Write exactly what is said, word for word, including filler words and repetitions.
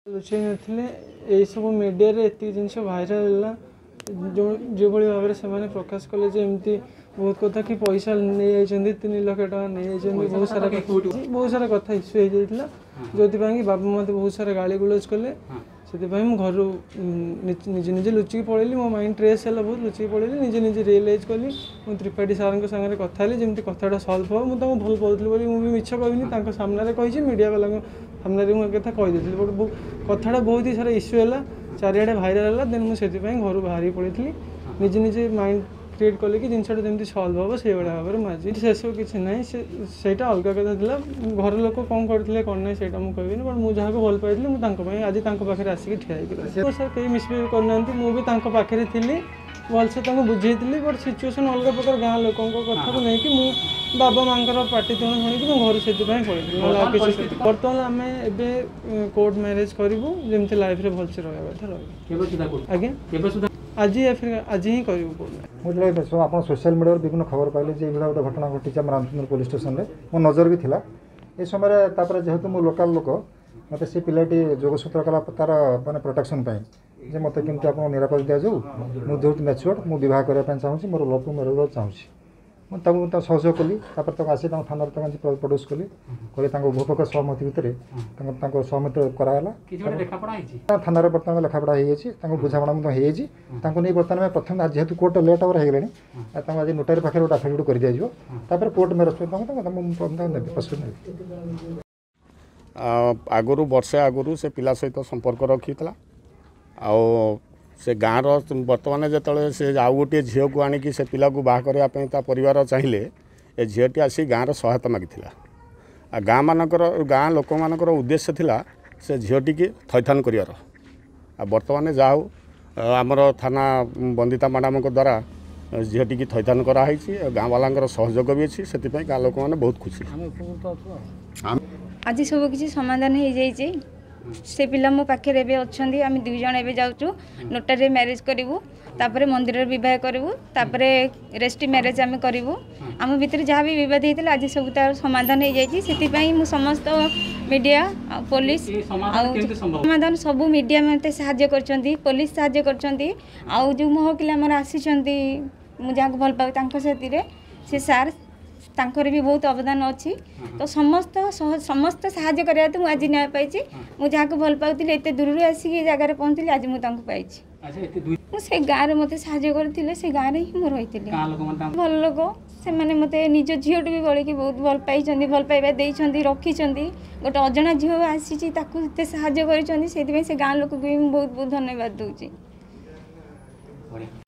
लुचाई नथिले एई सब मीडिया रे एति जिनस भाइराल है जो जो भाई भाव से प्रकाश कले एमती बहुत कथा कि पैसा नहीं जाइए तीन लाख टका नहीं जाइए बहुत सारा बहुत सारा कथा इश्यू हो जाता जो कि बाबा मत बहुत सारा गाड़ी गुलज कले से घर निजे निजे लुचिकी पड़ेली मो माइंड ट्रेस है बहुत लुचिकी पड़ेली निजे निजे रियलाइज कली मुझे त्रिपाठी सार सागर कथा जमी कथा सल्व हो मुझे भल पाऊली मुझे मिछ कहनी सामने कही मीडिया वाला सामने मुझे कथा कहीदी बट कथाटा बहुत ही सारा इश्यू है चारिड़े भाइराल है देन मुझे घर बाहरी पड़ी निजे निजे माइंड क्रिएट कले कि जिनसा जमी सल्व हम से भाव में मुझे से सब किसी ना से अलग कथा घर लोक कौन करते कौन ना से मुझे बट मुझे जहाँ भल पाई मुझे आज पाखे आसिक ठिया सर कहीं मिसबिहेव करना मुझे पाखे थी भलसे बुझे बट सिचुएसन अलग प्रकार गाँव लोकों कथा को लेकिन मु बाबा माँ पार्टी तुण शुणी घर से पड़ी बर्तमान आम ए कोर्ट मैरेज करूँ जमी लाइफ में भलसे रहा कथा आज्ञा आज आज ही मुझे आप सोशल मीडिया विभिन्न खबर पाइले जे भाई गोटे घटना घटी रामचंद्र पुलिस स्टेशन में मो नजर भी थिला ए समय जेहेतु मो लोकल लोक मत से पिलाटी जोगसूत्र कला तार माने प्रोटेक्शन जे मत केमती आप निरापद दि जाऊ मुझे बहुत मैच्योर मुझे करने चाहूँगी मोर लव मेरे चाहूँगी मुझे सहयोग कली आसी थाना प्रड्यूस कली उभयपक्ष सहमति भितर सहमति कराला थाना बर्तमान लेखापढ़ा हो बुझाणा नहीं बर्तमान प्रथम जेहेतु कोर्ट लेट आवर हो आज नोटारी पाखे गोटे आफिडेविट कर दिया कोर्ट मेरेज आगुरी वर्षे आगुरी से पिला सहित संपर्क रखी आ से गाँव बर्तमान जो से आउ गोटे झील को आणिकी से पिला को बाहा करने परिवार चाहिए ए झीलटी आसी गाँव सहायता मागिला गाँ मानकर गाँ लोक मानकर उद्देश्य थिला से झीलटी की थैथान करियार आ बर्तमान जा हो आमर थाना बंदिता मैडम द्वारा झीलटी की थैथान कराई गाँ वाला सहयोग भी अच्छी से गाँ लोक मैंने बहुत खुशी आज सब किसी समाधान हो जाइए से पिला मो पाखे एवं अच्छा आम दुई जन एवं जाऊँ नोटारी मैरेज करूँ तापर मंदिर बह करूँ तापर रेजिस्ट्री मैरेज आम करूँ आम भितर जहाँ भी बद होता आज सब तार समाधान हो जाइए समस्त मीडिया पुलिस समाधान सब मीडिया मत साहाय्य कर पुलिस साहाय्य कर जो मो वकिल आमर आसी जहाँ भल पाऊ से सार तांकर भी बहुत अवदान अच्छी तो समस्त समस्त साहाय्य करते मुझे आज न्याय पाई मुझे जहाँ भल पाऊली एत दूर आसिक जगार पहुँचली आज मुझे पाई से गाँव में मत साहाय्य करते से गाँव में ही रही भल लोक से मैंने मत निज झील भी बड़ी बहुत भल पाई भल पाइबा रखी गोटे अजना झील आसी साहाय्य कर गाँव लोक भी बहुत बहुत धन्यवाद दूसरी।